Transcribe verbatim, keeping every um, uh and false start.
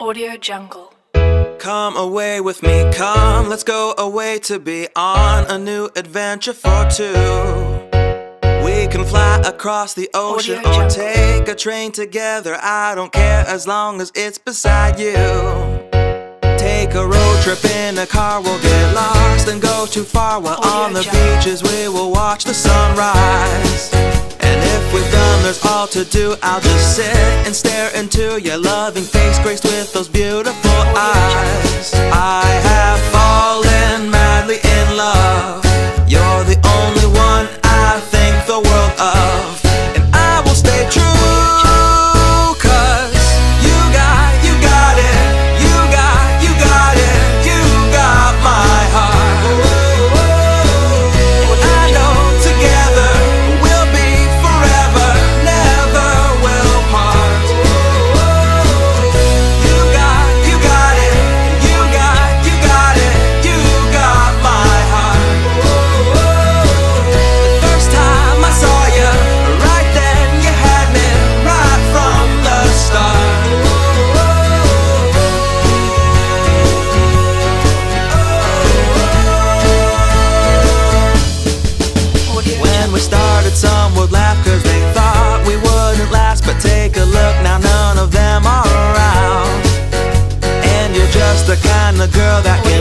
Audio Jungle. Come away with me, come, let's go away to be on a new adventure for two. We can fly across the ocean or take a train together, I don't care as long as it's beside you. Take a road trip in a car, we'll get lost and go too far, while on the beaches we will watch the sunrise. And if we've done there's all to do, I'll just sit and stare into your loving face, graced with those beautiful eyes. I have fallen madly in love, you're the only one I think the world of, and I will stay true, cause you got, you got it, you got, you got it, you got my heart. I know together we'll be forever, never will part. You got, you got it, you got, you got it, you got my heart. The first time I saw you, right then you had me, right from the start. When we started, some would laugh cause they thought we wouldn't last, but take a look now, none of them are around. And you're just the kind of girl that